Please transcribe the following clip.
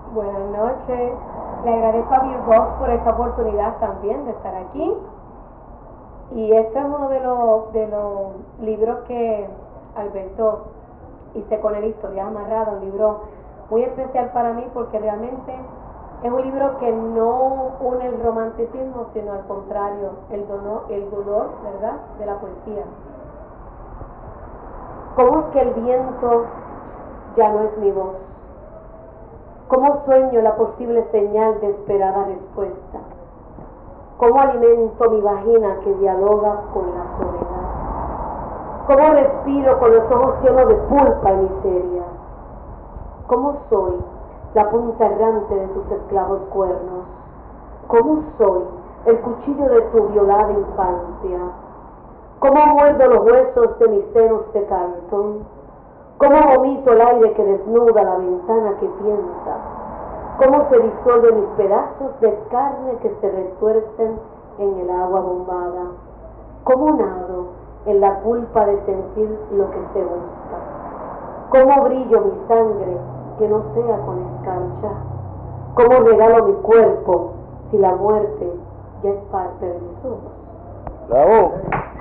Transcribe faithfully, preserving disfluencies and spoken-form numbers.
Buenas noches. Le agradezco a Virbox por esta oportunidad también de estar aquí. Y esto es uno de los, de los libros que Alberto hice con él, Historias Amarradas, un libro muy especial para mí porque realmente es un libro que no une el romanticismo, sino al contrario, el dolor, el dolor, ¿verdad?, de la poesía. ¿Cómo es que el viento ya no es mi voz? ¿Cómo sueño la posible señal de esperada respuesta? ¿Cómo alimento mi vagina que dialoga con la soledad? ¿Cómo respiro con los ojos llenos de pulpa y miserias? ¿Cómo soy la punta errante de tus esclavos cuernos? ¿Cómo soy el cuchillo de tu violada infancia? ¿Cómo muerdo los huesos de mis senos de cartón? ¿Cómo vomito el aire que desnuda la ventana que piensa? ¿Cómo se disuelven mis pedazos de carne que se retuercen en el agua bombada? ¿Cómo nado en la culpa de sentir lo que se busca? ¿Cómo brillo mi sangre que no sea con escarcha? ¿Cómo regalo mi cuerpo si la muerte ya es parte de mis ojos? ¡Bravo!